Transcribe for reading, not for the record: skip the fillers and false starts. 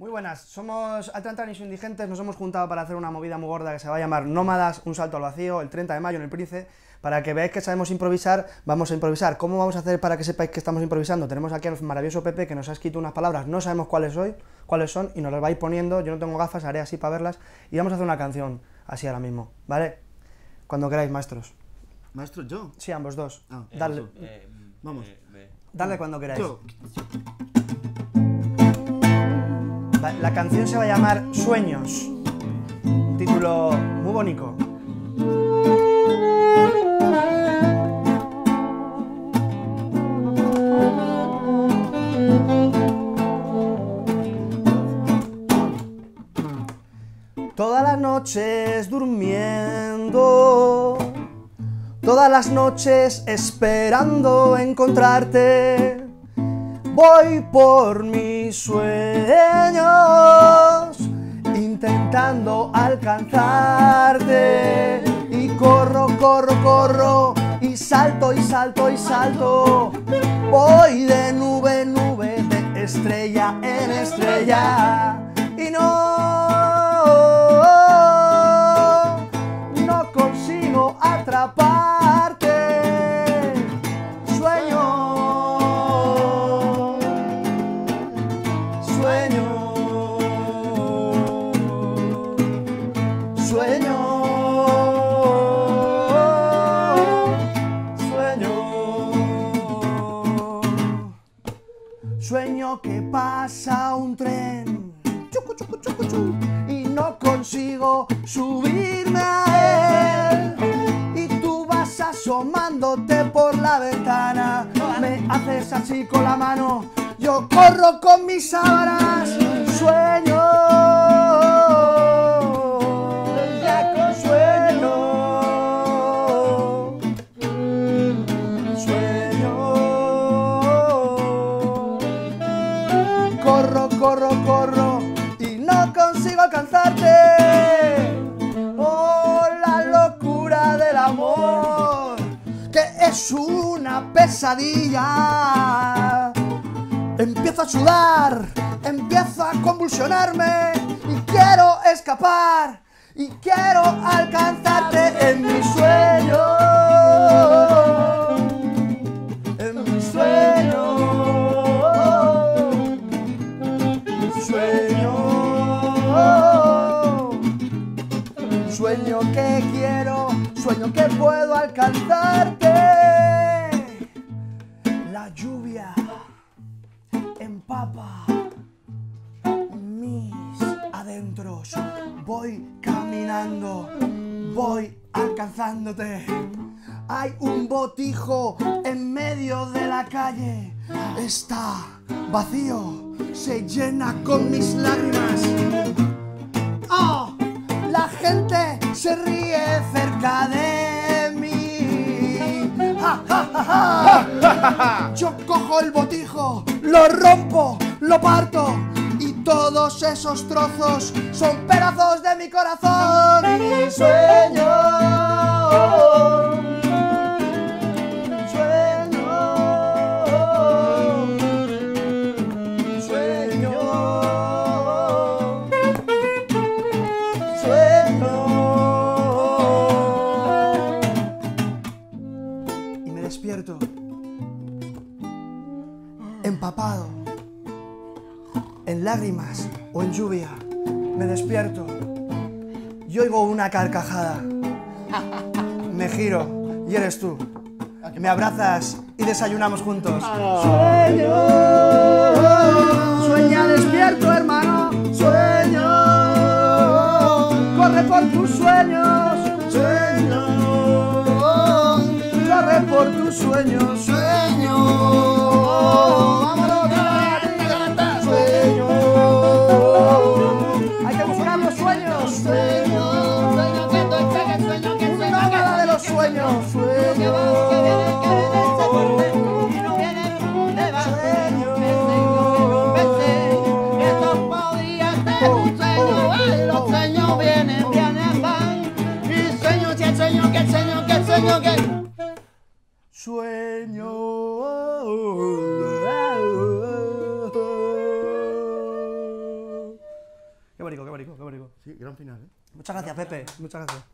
Muy buenas, somos Atlantanis Indigentes, nos hemos juntado para hacer una movida muy gorda que se va a llamar Nómadas, un salto al vacío, el 30 de mayo en el Prince. Para que veáis que sabemos improvisar, vamos a improvisar. ¿Cómo vamos a hacer para que sepáis que estamos improvisando? Tenemos aquí al maravilloso Pepe que nos ha escrito unas palabras, no sabemos cuáles son, y nos las va a ir poniendo. Yo no tengo gafas, haré así para verlas, y vamos a hacer una canción, así ahora mismo, ¿vale? Cuando queráis, maestros. ¿Maestro, yo? Sí, ambos dos. Ah, Dale, vamos. dale cuando queráis. Yo. La canción se va a llamar Sueños, un título muy bonito. Todas las noches durmiendo, todas las noches esperando encontrarte, voy por mis sueños, intentando alcanzarte, y corro, corro, corro, y salto, y salto, y salto, voy de nube en nube, de estrella en estrella, y no consigo atraparte. Sueño, sueño, sueño, sueño, sueño que pasa un tren, chucu, chucu, chucu, chucu, y no consigo subirme a él, y tú vas asomándote por la ventana, me haces así con la mano, yo corro con mis sábanas, sueño, sueño, sueño, corro, corro, corro, y no consigo alcanzarte. Oh, la locura del amor, que es una pesadilla. Empiezo a sudar, empiezo a convulsionarme, y quiero escapar, y quiero alcanzarte en mi sueño. En mi sueño. Sueño, sueño que quiero, sueño que puedo alcanzarte. La lluvia empapa mis adentros. Voy caminando, voy alcanzándote. Hay un botijo en medio de la calle. Está vacío, se llena con mis lágrimas. ¡Oh! La gente se ríe cerca de mí. ¡Ja, ja, ja, ja! Yo cojo el botijo, lo rompo, lo parto, y todos esos trozos son pedazos de mi corazón. Y sueño, despierto, empapado, en lágrimas o en lluvia, me despierto y oigo una carcajada. Me giro y eres tú. Me abrazas y desayunamos juntos. Sueño, sueña despierto, hermano. Sueño, corre por tus sueños. Sueño, corre por tus sueños, sueño. Vámonos, sueño. Hay que buscar los sueños, sueño. Sueño que estoy pega, sueño que Un nómada de los sueños, sueño. y no viene de bajo. Estos podían ser un sueño, ay, los sueños vienen, vienen, van. Y sueño, que sueño, que sueño, que sueño, que Sueño. Qué bonito, qué bonito, qué bonito. Sí, gran final, ¿eh? Muchas gracias, Pepe. Muchas gracias.